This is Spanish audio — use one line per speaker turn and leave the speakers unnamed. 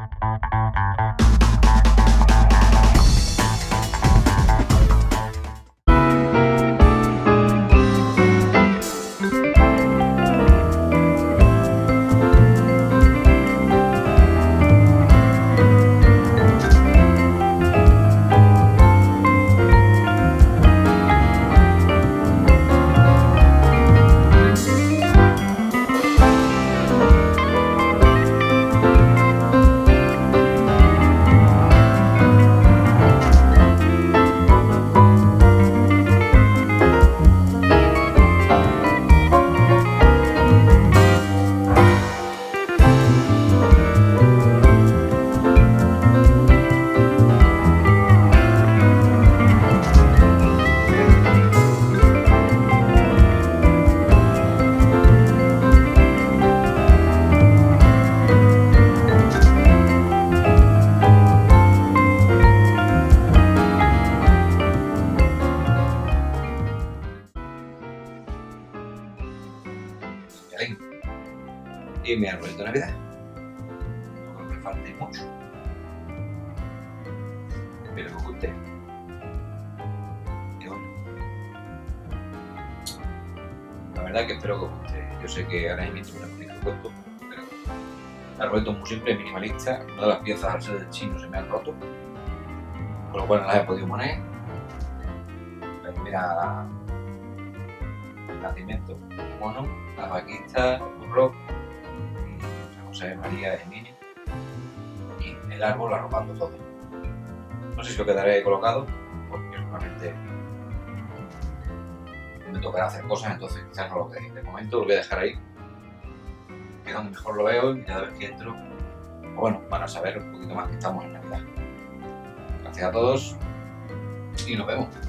Y mi arbolito de Navidad. No creo que le falte mucho, pero me oculté. Y bueno, la verdad que espero que os guste. Yo sé que ahora mismo me lo he puesto, pero el arbolito es muy simple, minimalista. Una de las piezas al ser del chino se me han roto, con lo cual no las he podido poner. La primera, el nacimiento, mono, la vaquita, el burro, José María y el niño, y el árbol arropando todo. No sé si lo quedaré colocado, porque seguramente me tocará hacer cosas, entonces quizás no lo quede. De momento lo voy a dejar ahí, que es donde mejor lo veo, y cada vez que entro, pues bueno, van a saber un poquito más que estamos en Navidad. Gracias a todos y nos vemos.